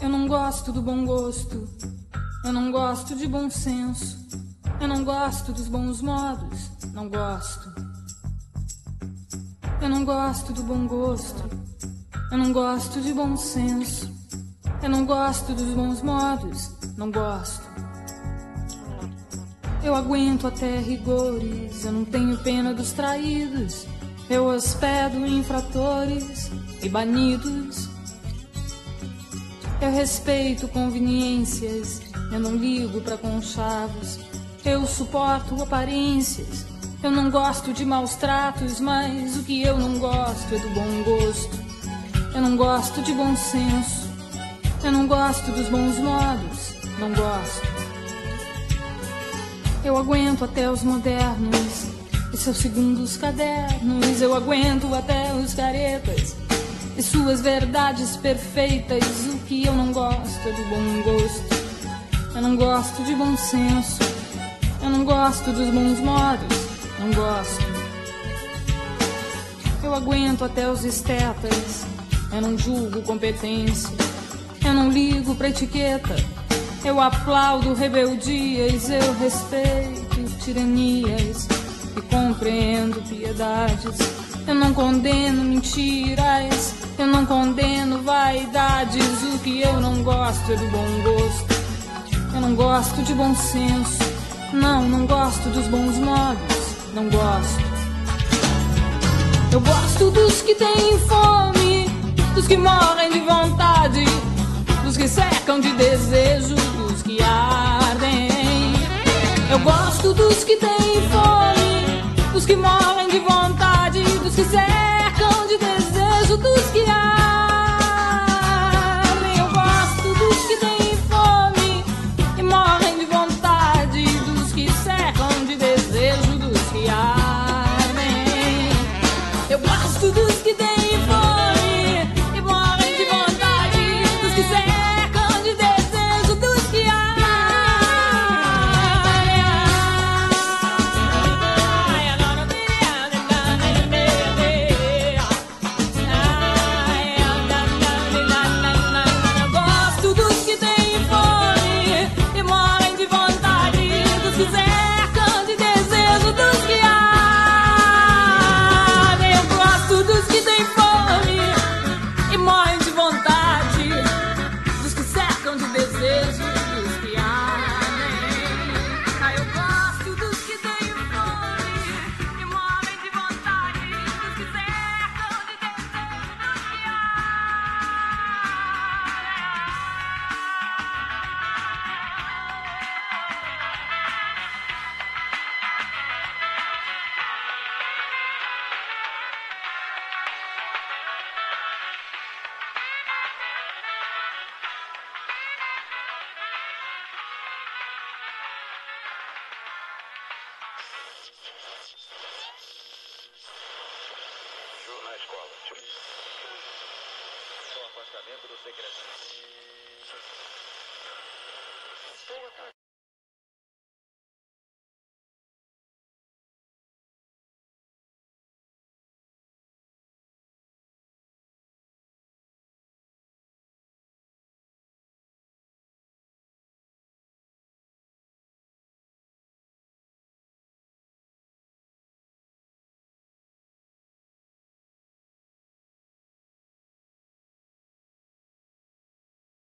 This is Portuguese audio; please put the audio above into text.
Eu não gosto do bom gosto, eu não gosto de bom senso, eu não gosto dos bons modos, não gosto. Eu não gosto do bom gosto, eu não gosto de bom senso, eu não gosto dos bons modos, não gosto. Eu aguento até rigores, eu não tenho pena dos traídos, eu hospedo infratores e banidos. Eu respeito conveniências, eu não ligo pra conchavos, eu suporto aparências, eu não gosto de maus tratos, mas o que eu não gosto é do bom gosto. Eu não gosto de bom senso, eu não gosto dos bons modos, não gosto. Eu aguento até os modernos e seus segundos cadernos, eu aguento até os caretas e suas verdades perfeitas. O que eu não gosto é do bom gosto. Eu não gosto de bom senso, eu não gosto dos bons modos, não gosto. Eu aguento até os estetas, eu não julgo competência, eu não ligo pra etiqueta, eu aplaudo rebeldias, eu respeito tiranias e compreendo piedades. Eu não condeno mentiras, eu não condeno vaidades. O que eu não gosto é do bom gosto. Eu não gosto de bom senso, não gosto dos bons modos, não gosto. Eu gosto dos que têm fome, dos que morrem de vontade, dos que secam de desejo, dos que ardem. Eu gosto dos que têm fome, dos que morrem de vontade, dos que secam de desejo, dos que ardem. Eu gosto dos que têm fome e morrem de vontade, dos que secam de desejo, dos que ardem. Eu gosto dos que têm fome e morrem de vontade, dos que secam de desejo, dos que ardem. Na escola. O afastamento do secretário.